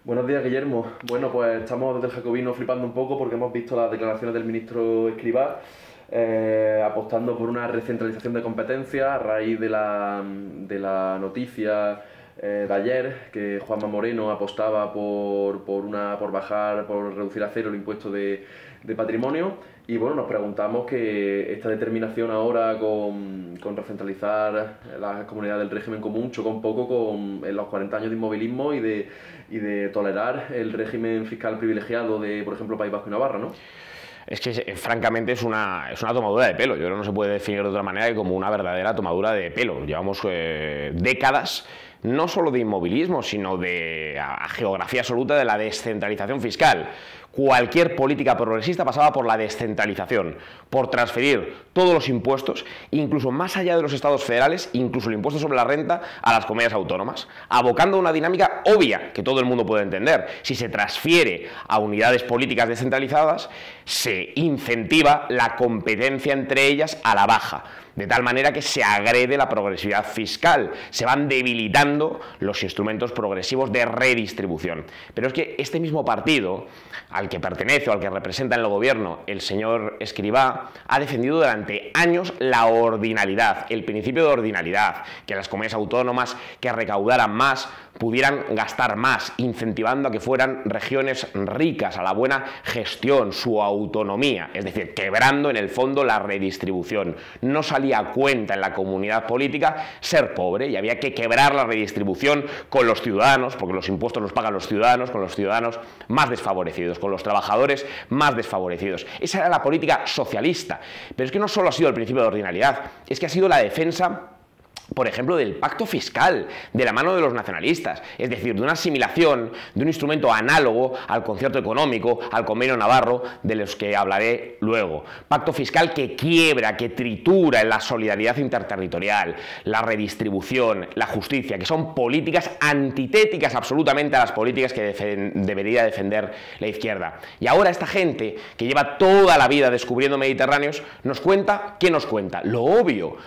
Buenos días, Guillermo. Bueno, pues estamos desde el Jacobino flipando un poco porque hemos visto las declaraciones del ministro Escrivá apostando por una recentralización de competencias a raíz de la noticia de ayer que Juanma Moreno apostaba por reducir a cero el impuesto de patrimonio. Y bueno, nos preguntamos que esta determinación ahora con recentralizar la comunidad del régimen común choca un poco con los 40 años de inmovilismo y de tolerar el régimen fiscal privilegiado de, por ejemplo, País Vasco y Navarra, ¿no? Es que, francamente, es una tomadura de pelo. Yo creo que no se puede definir de otra manera que como una verdadera tomadura de pelo. Llevamos décadas, no solo de inmovilismo, sino de geografía absoluta de la descentralización fiscal. Cualquier política progresista pasaba por la descentralización, por transferir todos los impuestos, incluso más allá de los estados federales, incluso el impuesto sobre la renta, a las comunidades autónomas, abocando a una dinámica obvia que todo el mundo puede entender. Si se transfiere a unidades políticas descentralizadas, se incentiva la competencia entre ellas a la baja, de tal manera que se agrede la progresividad fiscal, se van debilitando los instrumentos progresivos de redistribución. Pero es que este mismo partido, al que pertenece o al que representa en el gobierno el señor Escrivá, ha defendido durante años la ordinalidad, el principio de ordinalidad, que las comunidades autónomas que recaudaran más pudieran gastar más, incentivando a que fueran regiones ricas, a la buena gestión, su autonomía, es decir, quebrando en el fondo la redistribución. No salía a cuenta en la comunidad política ser pobre y había que quebrar la redistribución con los ciudadanos, porque los impuestos los pagan los ciudadanos, con los ciudadanos más desfavorecidos, con los trabajadores más desfavorecidos. Esa era la política socialista. Pero es que no solo ha sido el principio de ordinalidad, es que ha sido la defensa, por ejemplo, del pacto fiscal, de la mano de los nacionalistas, es decir, de una asimilación, de un instrumento análogo al concierto económico, al convenio navarro, de los que hablaré luego. Pacto fiscal que quiebra, que tritura en la solidaridad interterritorial, la redistribución, la justicia, que son políticas antitéticas absolutamente a las políticas que debería defender la izquierda. Y ahora esta gente, que lleva toda la vida descubriendo Mediterráneos, nos cuenta, ¿qué nos cuenta? Lo obvio,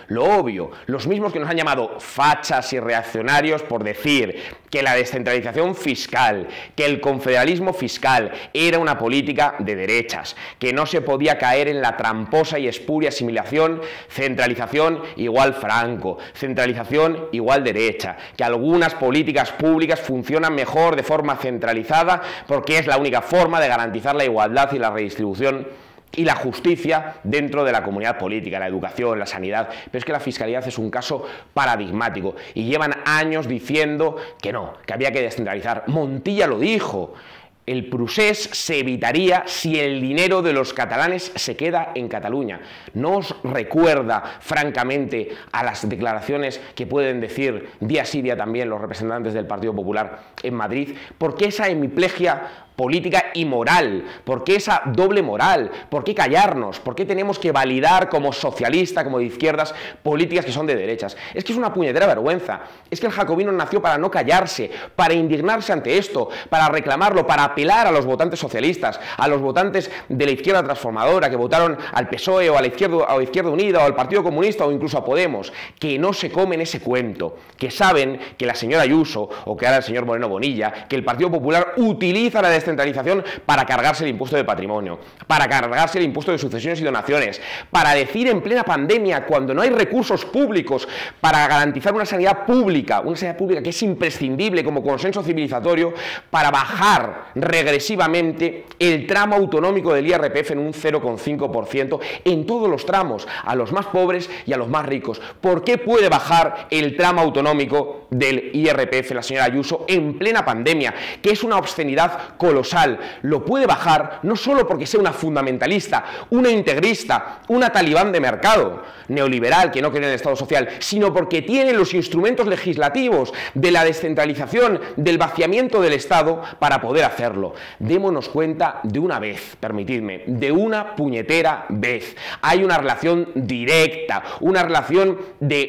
los mismos que nos han llamado fachas y reaccionarios por decir que la descentralización fiscal, que el confederalismo fiscal era una política de derechas, que no se podía caer en la tramposa y espuria asimilación, centralización igual Franco, centralización igual derecha, que algunas políticas públicas funcionan mejor de forma centralizada porque es la única forma de garantizar la igualdad y la redistribución y la justicia dentro de la comunidad política, la educación, la sanidad. Pero es que la fiscalidad es un caso paradigmático y llevan años diciendo que no, que había que descentralizar. Montilla lo dijo. El procés se evitaría si el dinero de los catalanes se queda en Cataluña. ¿No os recuerda, francamente, a las declaraciones que pueden decir día sí día también los representantes del Partido Popular en Madrid? ¿Por qué esa hemiplegia política y moral? ¿Por qué esa doble moral? ¿Por qué callarnos? ¿Por qué tenemos que validar como socialista, como de izquierdas, políticas que son de derechas? Es que es una puñetera vergüenza. Es que el Jacobino nació para no callarse, para indignarse ante esto, para reclamarlo, para apelar a los votantes socialistas, a los votantes de la izquierda transformadora que votaron al PSOE o a la Izquierda Unida o al Partido Comunista o incluso a Podemos, que no se comen ese cuento, que saben que la señora Ayuso o que ahora el señor Moreno Bonilla, que el Partido Popular utiliza la descentralización para cargarse el impuesto de patrimonio, para cargarse el impuesto de sucesiones y donaciones, para decir en plena pandemia, cuando no hay recursos públicos para garantizar una sanidad pública que es imprescindible como consenso civilizatorio, para bajar regresivamente el tramo autonómico del IRPF en un 0,5% en todos los tramos, a los más pobres y a los más ricos. ¿Por qué puede bajar el tramo autonómico del IRPF la señora Ayuso en plena pandemia, que es una obscenidad colosal? Lo puede bajar no solo porque sea una fundamentalista, una integrista, una talibán de mercado, neoliberal que no cree en el Estado social, sino porque tiene los instrumentos legislativos de la descentralización, del vaciamiento del Estado para poder hacerlo. Démonos cuenta de una vez, permitidme, de una puñetera vez. Hay una relación directa, una relación de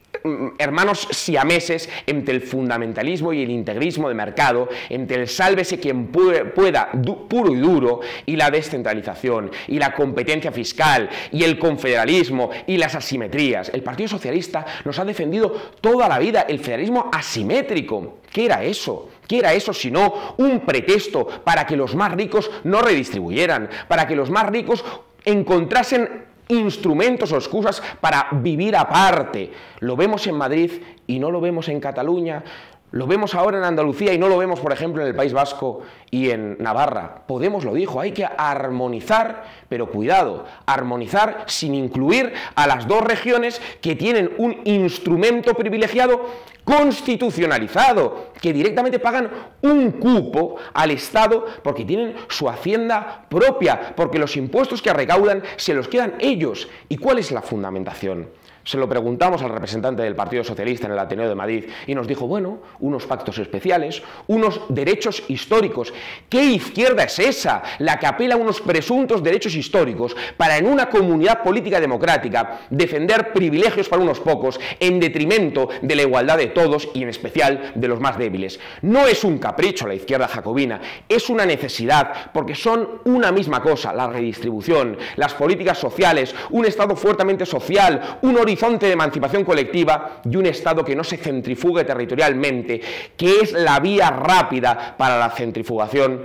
hermanos siameses entre el fundamentalismo y el integrismo de mercado, entre el sálvese quien pueda puro y duro y la descentralización y la competencia fiscal y el confederalismo y las asimetrías. El Partido Socialista nos ha defendido toda la vida el federalismo asimétrico. ¿Qué era eso? ¿Qué era eso sino un pretexto para que los más ricos no redistribuyeran, para que los más ricos encontrasen instrumentos o excusas para vivir aparte? Lo vemos en Madrid y no lo vemos en Cataluña. Lo vemos ahora en Andalucía y no lo vemos, por ejemplo, en el País Vasco y en Navarra. Podemos lo dijo, hay que armonizar, pero cuidado, armonizar sin incluir a las dos regiones que tienen un instrumento privilegiado constitucionalizado, que directamente pagan un cupo al Estado porque tienen su hacienda propia, porque los impuestos que recaudan se los quedan ellos. ¿Y cuál es la fundamentación? Se lo preguntamos al representante del Partido Socialista en el Ateneo de Madrid y nos dijo, bueno, unos pactos especiales, unos derechos históricos. ¿Qué izquierda es esa? La que apela a unos presuntos derechos históricos para en una comunidad política democrática defender privilegios para unos pocos en detrimento de la igualdad de todos y en especial de los más débiles. No es un capricho la izquierda jacobina, es una necesidad porque son una misma cosa, la redistribución, las políticas sociales, un Estado fuertemente social, un horizonte de emancipación colectiva y un Estado que no se centrifugue territorialmente, que es la vía rápida para la centrifugación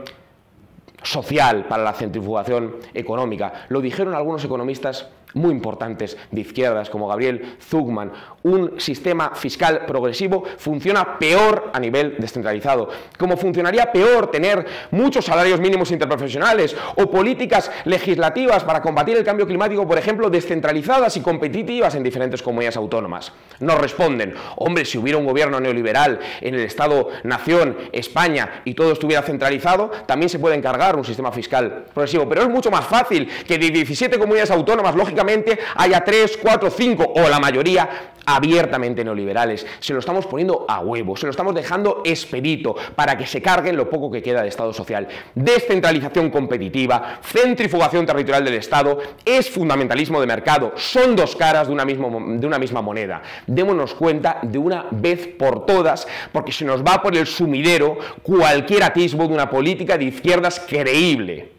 social, para la centrifugación económica. Lo dijeron algunos economistas muy importantes de izquierdas como Gabriel Zucman. Un sistema fiscal progresivo funciona peor a nivel descentralizado, como funcionaría peor tener muchos salarios mínimos interprofesionales o políticas legislativas para combatir el cambio climático, por ejemplo, descentralizadas y competitivas en diferentes comunidades autónomas. Nos responden, hombre, si hubiera un gobierno neoliberal en el Estado-nación, España, y todo estuviera centralizado, también se puede encargar un sistema fiscal progresivo, pero es mucho más fácil que de 17 comunidades autónomas, lógicamente, haya 3, 4, 5 o la mayoría abiertamente neoliberales. Se lo estamos poniendo a huevo, se lo estamos dejando expedito para que se carguen lo poco que queda de Estado social. Descentralización competitiva, centrifugación territorial del Estado, es fundamentalismo de mercado, son dos caras de una misma moneda. Démonos cuenta de una vez por todas, porque se nos va por el sumidero cualquier atisbo de una política de izquierdas creíble.